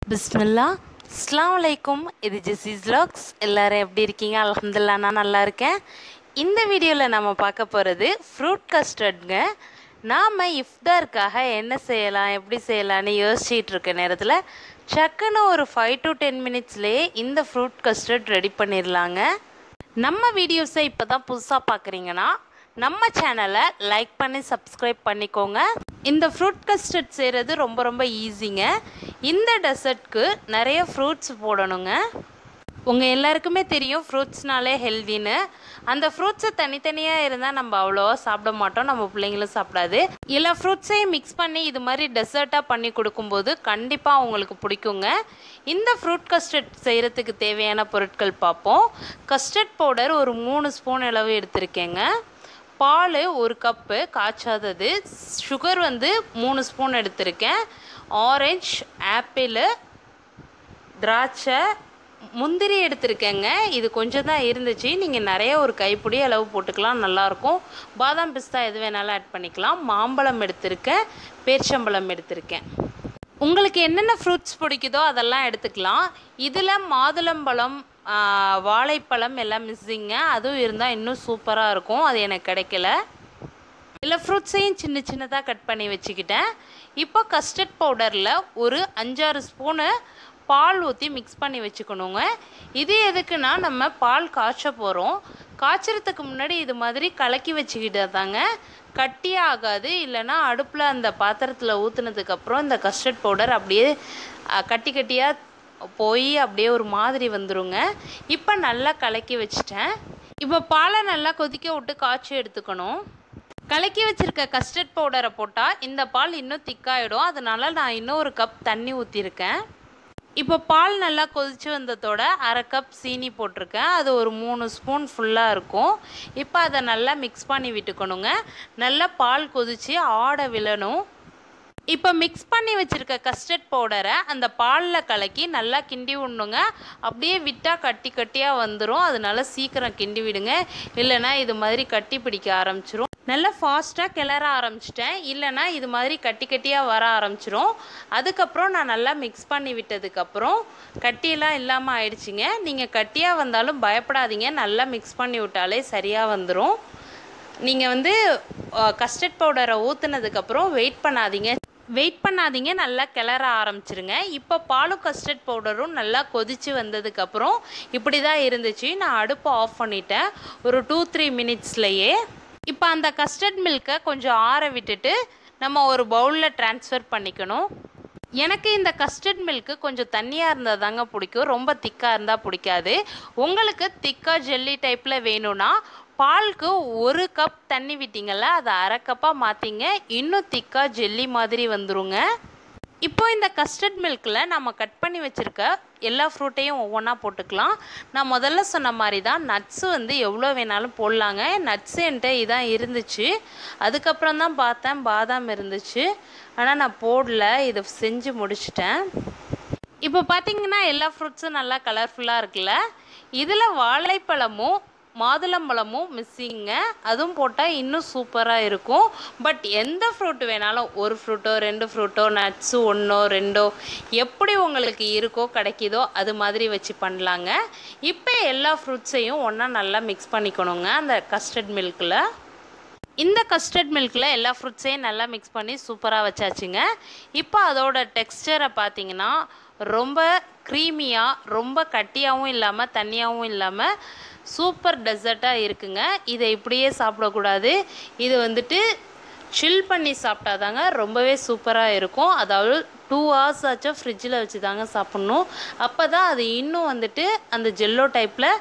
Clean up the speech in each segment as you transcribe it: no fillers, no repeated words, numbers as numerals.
பிஸ்மில்லா அஸ்ஸலாமு அலைக்கும். இது ஜெஸீஸ் வ்ளாக்ஸ். எல்லோரும் எப்படி இருக்கீங்க? அல்ஹம்துலில்லாஹ் நான் நல்லா இருக்கேன். இந்த வீடியோவில் நம்ம பார்க்க போகிறது ஃப்ரூட் கஸ்டர்டுங்க. நாம் இஃப்தாருக்காக என்ன செய்யலாம், எப்படி செய்யலான்னு யோசிச்சுட்டு இருக்க நேரத்தில் சக்குன்னு ஒரு 5 to 10 மினிட்ஸ்லேயே இந்த ஃப்ரூட் கஸ்டர்ட் ரெடி பண்ணிடலாங்க. நம்ம வீடியோஸை இப்போ தான் புதுசாக பார்க்குறீங்கன்னா நம்ம சேனலை லைக் பண்ணி சப்ஸ்கிரைப் பண்ணிக்கோங்க. இந்த ஃப்ரூட் கஸ்டர்ட் செய்கிறது ரொம்ப ஈஸிங்க. இந்த டெசர்ட்க்கு நிறைய ஃப்ரூட்ஸ் போடணுங்க. உங்கள் எல்லாருக்குமே தெரியும் ஃப்ரூட்ஸ்னாலே ஹெல்தின்னு. அந்த ஃப்ரூட்ஸை தனித்தனியாக இருந்தால் நம்ம அவ்வளோவா சாப்பிட மாட்டோம், நம்ம பிள்ளைங்களும் சாப்பிடாது. எல்லா ஃப்ரூட்ஸையும் மிக்ஸ் பண்ணி இது மாதிரி டெசர்ட்டாக பண்ணி கொடுக்கும்போது கண்டிப்பாக அவங்களுக்கு பிடிக்குங்க. இந்த ஃப்ரூட் கஸ்டர்ட் செய்கிறதுக்கு தேவையான பொருட்கள் பார்ப்போம். கஸ்டர்ட் பவுடர் ஒரு 3 ஸ்பூன் அளவு எடுத்திருக்கேங்க. பால் 1 கப்பு காய்ச்சாதது, சுகர் 3 ஸ்பூன் எடுத்திருக்கேன். ஆரஞ்சு, ஆப்பிள், திராட்சை, முந்திரி எடுத்திருக்கேங்க. இது கொஞ்சம் தான் இருந்துச்சு, நீங்கள் நிறைய ஒரு கைப்பிடி அளவு போட்டுக்கலாம், நல்லாயிருக்கும். பாதாம் பிஸ்தா எது வேணாலும் ஆட் பண்ணிக்கலாம். மாம்பழம் எடுத்திருக்கேன், பேரிச்சம்பழம் எடுத்திருக்கேன். உங்களுக்கு என்னென்ன ஃப்ரூட்ஸ் பிடிக்குதோ அதெல்லாம் எடுத்துக்கலாம். இதில் மாதுளம்பழம், வாழைப்பழம் எல்லாம் மிஸ்ஸிங்க. அதுவும் இருந்தால் இன்னும் சூப்பராக இருக்கும். அது எனக்கு கிடைக்கல. எல்லா ஃப்ரூட்ஸையும் சின்னதாக கட் பண்ணி வச்சுக்கிட்டேன். இப்போ கஸ்டர்ட் பவுடரில் ஒரு 5-6 ஸ்பூனு பால் ஊற்றி மிக்ஸ் பண்ணி வச்சுக்கணுங்க. இது எதுக்குன்னா நம்ம பால் காய்ச்ச போகிறோம். காய்ச்சறதுக்கு முன்னாடி இது மாதிரி கலக்கி வச்சுக்கிட்டா தாங்க கட்டியே ஆகாது. இல்லைன்னா அடுப்பில் அந்த பாத்திரத்தில் ஊற்றுனதுக்கப்புறம் இந்த கஸ்டர்ட் பவுடர் அப்படியே கட்டியாக போய் அப்படியே ஒரு மாதிரி வந்துருங்க. இப்போ நல்லா கலக்கி வச்சிட்டேன். இப்போ பாலை நல்லா கொதிக்க விட்டு காய்ச்சி எடுத்துக்கணும். கலக்கி வச்சுருக்க கஸ்டர்ட் பவுடரை போட்டால் இந்த பால் இன்னும் திக்காயிடும். அதனால் நான் இன்னும் 1 கப் தண்ணி ஊற்றிருக்கேன். இப்போ பால் நல்லா கொதித்து வந்ததோட 1/2 கப் சீனி போட்டிருக்கேன். அது ஒரு 3 ஸ்பூன் ஃபுல்லாக இருக்கும். இப்போ அதை நல்லா மிக்ஸ் பண்ணி விட்டுக்கணுங்க. நல்லா பால் கொதித்து ஆட விழணும். இப்போ மிக்ஸ் பண்ணி வச்சுருக்க கஸ்டர்ட் பவுடரை அந்த பாலில் கலக்கி நல்லா கிண்டி விடணுங்க. அப்படியே விட்டால் கட்டியாக வந்துடும். அதனால சீக்கிரம் கிண்டி விடுங்க, இல்லைனா இது மாதிரி கட்டி பிடிக்க ஆரம்பிச்சிரும். நல்லா ஃபாஸ்ட்டாக கிளற ஆரம்பிச்சிட்டேன், இல்லைனா இது மாதிரி கட்டியாக வர ஆரம்பிச்சிரும். அதுக்கப்புறம் நான் நல்லா மிக்ஸ் பண்ணி விட்டதுக்கப்புறம் கட்டியெல்லாம் இல்லாமல் ஆயிடுச்சிங்க. நீங்கள் கட்டியாக வந்தாலும் பயப்படாதீங்க, நல்லா மிக்ஸ் பண்ணி விட்டாலே சரியாக வந்துடும். நீங்கள் கஸ்டர்ட் பவுடரை ஊற்றுனதுக்கப்புறம் வெயிட் பண்ணாதீங்க, நல்லா கிளற ஆரம்பிச்சிருங்க. இப்போ பாலும் கஸ்டர்ட் பவுடரும் நல்லா கொதித்து வந்ததுக்கப்புறம் இப்படி தான் இருந்துச்சு. நான் அடுப்பை ஆஃப் பண்ணிட்டேன் ஒரு 2-3 மினிட்ஸ்லையே. இப்போ அந்த கஸ்டர்ட் மில்கை கொஞ்சம் ஆற விட்டுட்டு நம்ம ஒரு பவுலில் ட்ரான்ஸ்ஃபர் பண்ணிக்கணும். எனக்கு இந்த கஸ்டர்ட் மில்க்கு கொஞ்சம் தண்ணியாக இருந்தால் தாங்க பிடிக்கும், ரொம்ப திக்காக இருந்தால் பிடிக்காது. உங்களுக்கு திக்காக ஜெல்லி டைப்பில் வேணும்னா பாலுக்கு 1 கப் தண்ணி விட்டிங்கள்ல, அதை 1/2 கப்பாக மாற்றிங்க, இன்னும் திக்காக ஜெல்லி மாதிரி வந்துருங்க. இப்போ இந்த கஸ்டர்ட் மில்கில் நம்ம கட் பண்ணி வச்சுருக்க எல்லா ஃப்ரூட்டையும் ஒவ்வொன்றா போட்டுக்கலாம். நான் முதல்ல சொன்ன மாதிரி தான் நட்ஸு எவ்வளோ வேணாலும் போடலாங்க. நட்ஸு என்கிட்ட இதான் இருந்துச்சு. அதுக்கப்புறம் தான் பார்த்தேன் பாதாம் இருந்துச்சு, ஆனால் நான் போடல, இதை செஞ்சு முடிச்சிட்டேன். இப்போ பார்த்திங்கன்னா எல்லா ஃப்ரூட்ஸும் நல்லா கலர்ஃபுல்லாக இருக்குல்ல. இதில் வாழைப்பழமும் மாதுளம்பழமும் மிஸ்ஸிங்க, அதுவும் போட்டால் இன்னும் சூப்பராக இருக்கும். பட் எந்த ஃப்ரூட் வேணாலும், 1 ஃப்ரூட்டோ 2 ஃப்ரூட்டோ, நட்ஸு 1ஓ 2ஓ எப்படி உங்களுக்கு இருக்கோ கிடைக்கிதோ அது மாதிரி வச்சு பண்ணலாங்க. இப்போ எல்லா ஃப்ரூட்ஸையும் ஒன்றா நல்லா மிக்ஸ் பண்ணிக்கணுங்க அந்த கஸ்டர்ட் மில்கில். இந்த கஸ்டர்ட் மில்கில் எல்லா ஃப்ரூட்ஸையும் நல்லா மிக்ஸ் பண்ணி சூப்பராக வச்சாச்சுங்க. இப்போ அதோட டெக்ஸ்சரை பார்த்திங்கன்னா ரொம்ப க்ரீமியாக, ரொம்ப கட்டியாகவும் இல்லாமல் தண்ணியாகவும் இல்லாமல் சூப்பர் டெசர்ட்டாக இருக்குங்க. இதை இப்படியே சாப்பிடக்கூடாது, இது சில் பண்ணி சாப்பிட்டா தாங்க ரொம்பவே சூப்பராக இருக்கும். அதாவது 2 hours ஆச்சும் ஃப்ரிட்ஜில் வச்சு தாங்க சாப்பிட்ணும். அப்போ தான் அது இன்னும் அந்த ஜெல்லோ டைப்பில்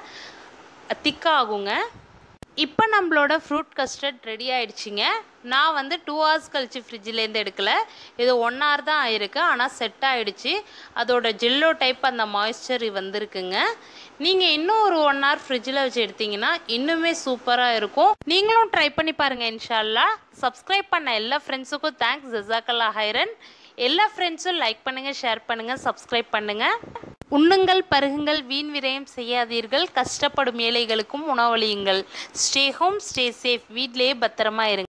திக்காகுங்க. இப்போ நம்மளோட ஃப்ரூட் கஸ்டர்ட் ரெடி ஆகிடுச்சிங்க. நான் 2 hours கழித்து ஃப்ரிட்ஜிலேருந்து எடுக்கலை, இது 1 hour தான் ஆயிருக்கு. ஆனால் செட் ஆகிடுச்சு, அதோட ஜெல்லோ டைப் அந்த மாய்ஸ்சர் வந்திருக்குங்க. நீங்கள் இன்னும் ஒரு 1 hour ஃப்ரிட்ஜில் வச்சு எடுத்திங்கன்னா இன்னுமே சூப்பராக இருக்கும். நீங்களும் ட்ரை பண்ணி பாருங்கள் இன்ஷா அல்லாஹ். சப்ஸ்கிரைப் பண்ண எல்லா ஃப்ரெண்ட்ஸுக்கும் தேங்க்ஸ், ஜஸாக்கல்லாஹ் ஹைரன். எல்லா ஃப்ரெண்ட்ஸும் லைக் பண்ணுங்கள், ஷேர் பண்ணுங்கள், சப்ஸ்கிரைப் பண்ணுங்கள். உண்ணுங்கள், பருகுங்கள், வீண் விரயம் செய்யாதீர்கள், கஷ்டப்படும் ஏழைகளுக்கும் உணவளியுங்கள். Stay home, stay safe. வீட்டிலேயே பத்திரமா இருங்க.